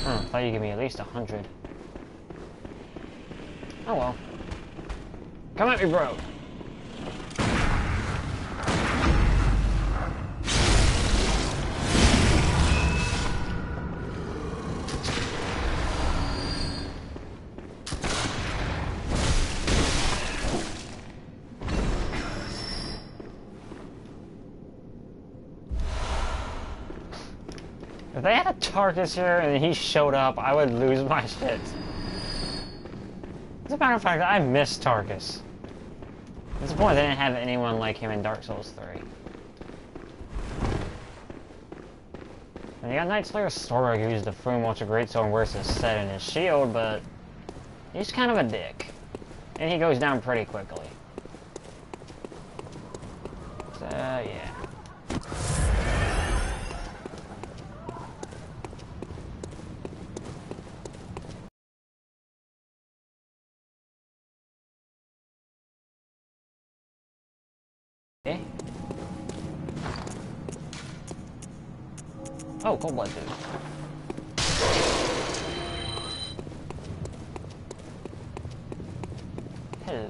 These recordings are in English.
Huh, thought you'd give me at least 100. Oh well. Come at me, bro. If they had a Tarkus here and he showed up, I would lose my shit. As a matter of fact, I miss Tarkus. It's the point they didn't have anyone like him in Dark Souls 3. And you got Night Slayer Sorag, who uses the Fumocha Greatsword and wears his set in his shield, but he's kind of a dick. And he goes down pretty quickly. So, yeah. Oh, Cold Blood dude. Hello.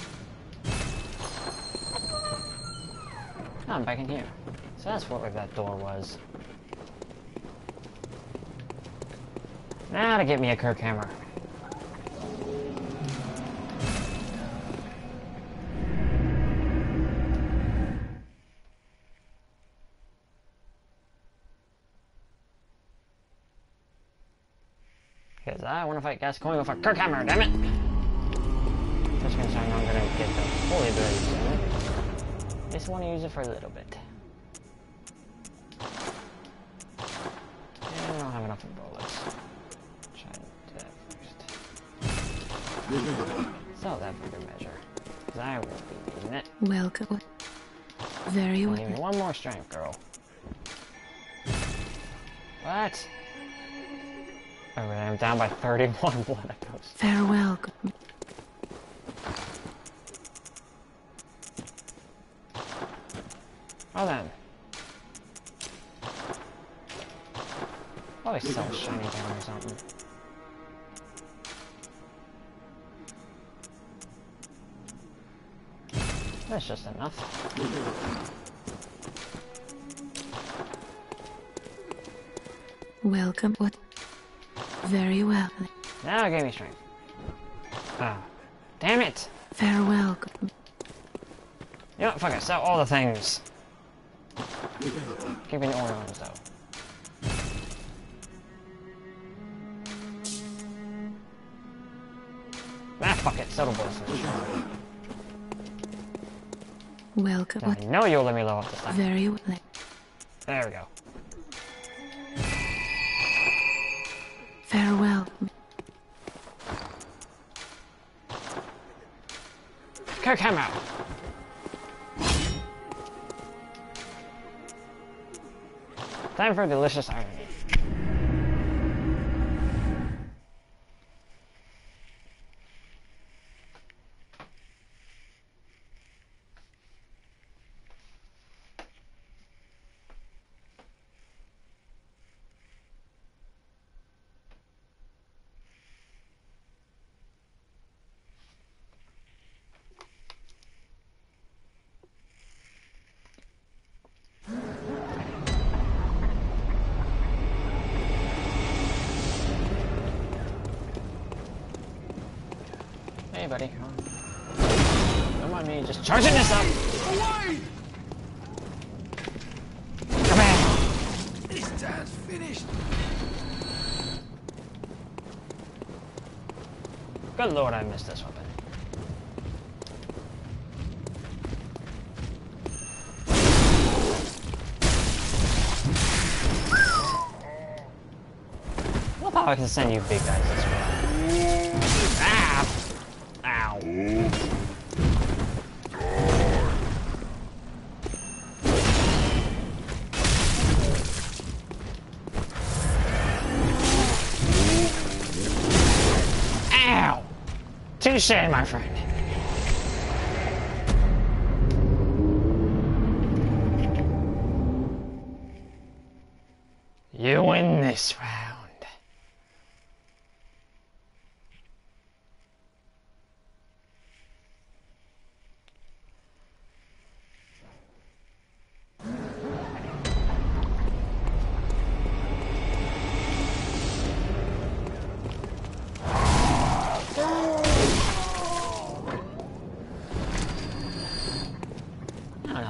Oh, I'm back in here. So that's what that door was. Now to get me a Kirk hammer. Because I want to fight Gascoigne with a Kirk hammer, damn it! Just gonna say I'm gonna get the holy ability soon. Just want to use it for a little bit. And I don't have enough bullets. Try that first. So that for good measure. Because I will be using it. Welcome. Very well. Give me one more strength, girl. What? Oh, I'm down by 31 blood echoes. Farewell. Oh then. Probably sell a shiny thing or something. That's just enough. Welcome. What? Very well. Now it gave me strength. Ah. Damn it! Farewell. You know what? Fuck it. Sell all the things. Keeping the ornaments though. Ah, fuck it. Settle both. Welcome. I know you'll let me level up this time. Very well. There we go. Farewell. Kirk hammer. Time for a delicious irony. Hey, buddy. Don't mind me just charging this up. Away! Come here. This dance finished. Good lord, I missed this weapon. I love how I can send you big guys this way. Ah! Ow. Ow! Touche, my friend. You win this round.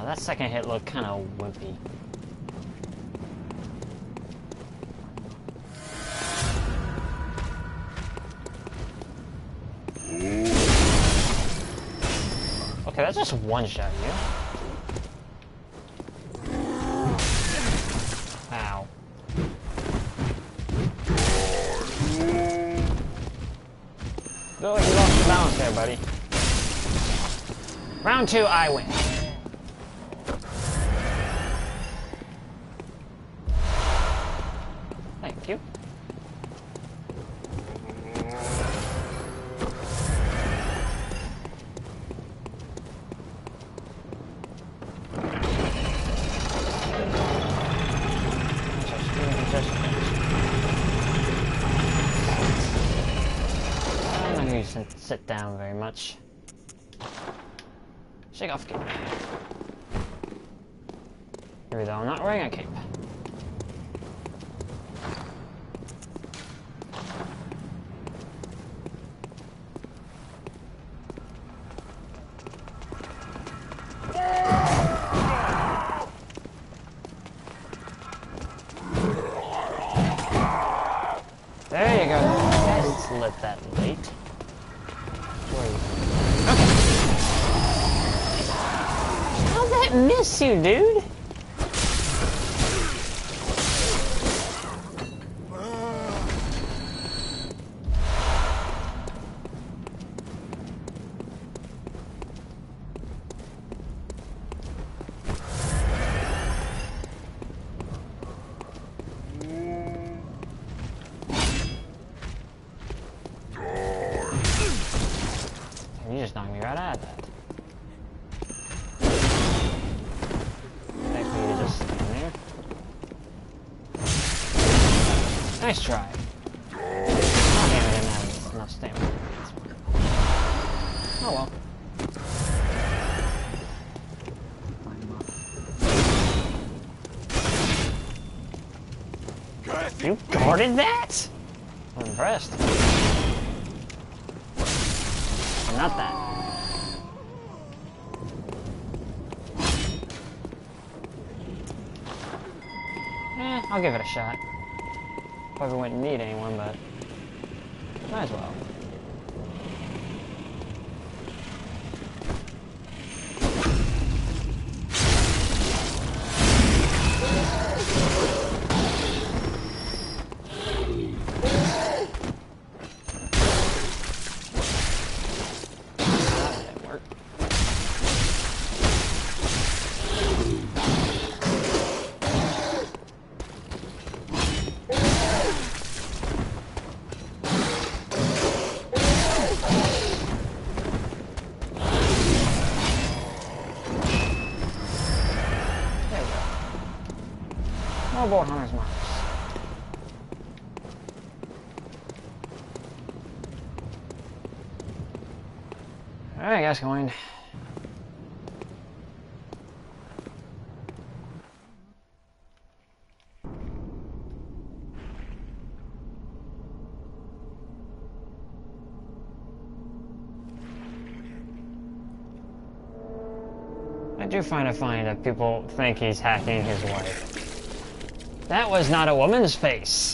That second hit looked kind of wimpy. Okay, that's just one shot you. Ow. Feel like you lost your balance there, buddy. Round 2, I win. Thank you. I'm not going to sit down very much. Shake off cape. Even though I'm not wearing a cape. There you go. Let's let that late. Where are you? Okay. How'd that miss you, dude? You just knocked me right out of that. Thanks for you to just stand there. Nice try. Oh damn, I didn't have enough stamina. Oh well. You guarded that? I'm impressed. I'm not that. I'll give it a shot. Probably wouldn't need anyone, but might as well. More board hunters marks. Alright guys, going. I do find it funny that people think he's hacking his wife. That was not a woman's face.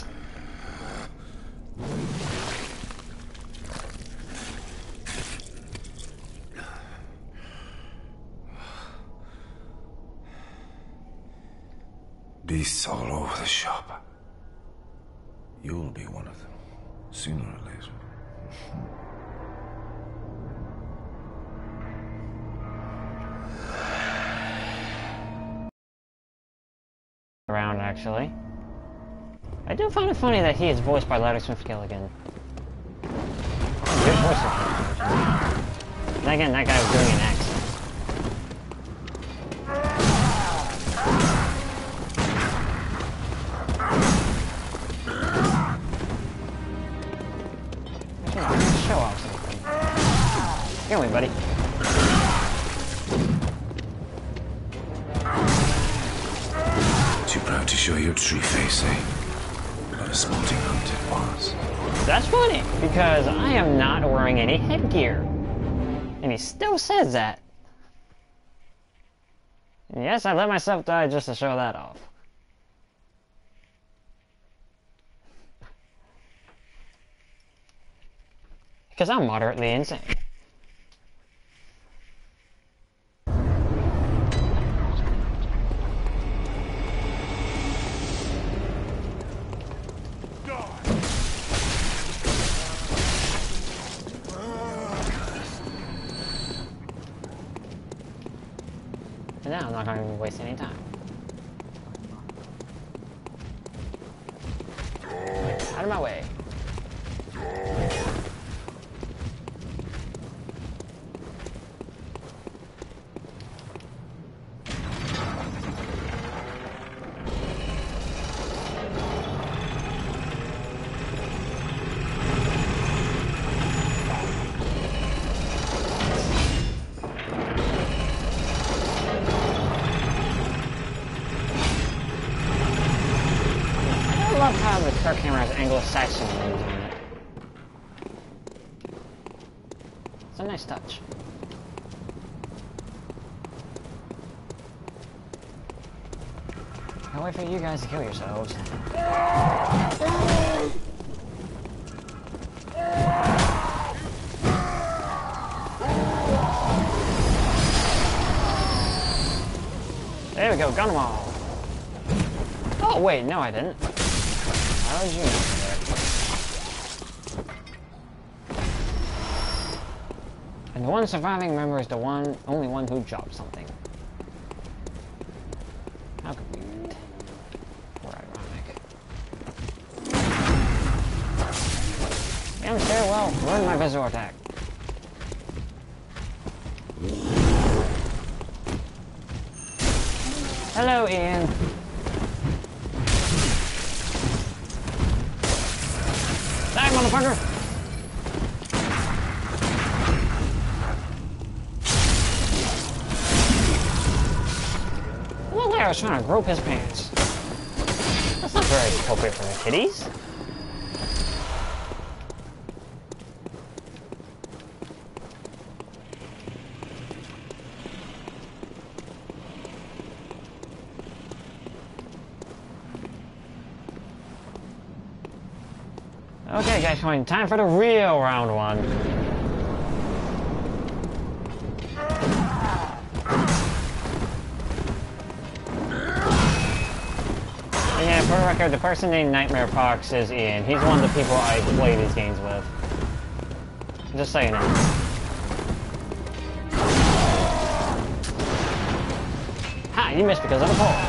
Beasts all over the shop. You'll be one of them, sooner or later. Around actually. I do find it funny that he is voiced by Ladder Smith Gilligan. Good voice acting. And again, that guy was doing an accent. Show off something. Get away, buddy. Too proud to show your true face, eh? What a sporting hunt it was. That's funny, because I am not wearing any headgear. And he still says that. Yes, I let myself die just to show that off. Because I'm moderately insane. And now I'm not going to waste any time. Out of my way. I love how the car camera has Anglo-Saxon names on it. It's a nice touch. I'll wait for you guys to kill yourselves. There we go, gun them all. Oh wait, no I didn't. How did you know that? And the one surviving member is the only one who dropped something. How convenient. Or ironic. Damn stairwell, learn my visual attack. Hello, Ian. Die, motherfucker! Well, there, I was trying to grope his pants. That's not very appropriate for the kiddies. Okay, guys, come on, time for the real round one. And yeah, for the record, the person named Nightmare Fox is Ian. He's one of the people I play these games with. Just so you know. Ha! You missed because of the pole.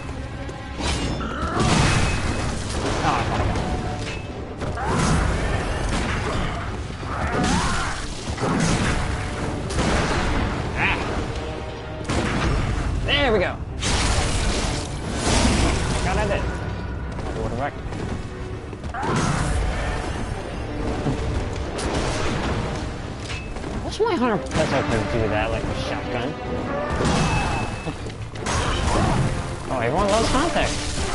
Oh, I thought I got it. There we go. God, I did. I'll do it back. Wish my 100 peso could do that, like a shotgun. Oh, everyone loves contact.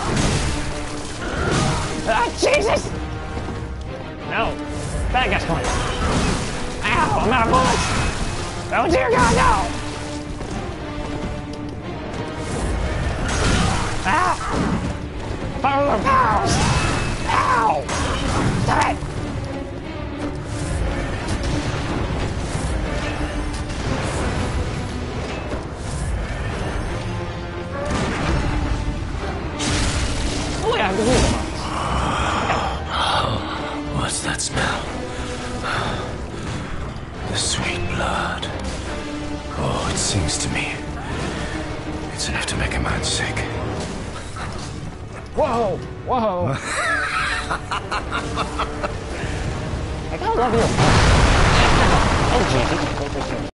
Ah, Jesus! No. Bad guy's coming. Ow, I'm out of bullets. Oh, dear God, no! Ah! Power of powers! Ow! Stop it! Oh, yeah, I have to leave them. What's that smell? The sweet blood. Oh, it sings to me. It's enough to make a man sick. Whoa! Whoa! I gotta love you. Oh, jeez,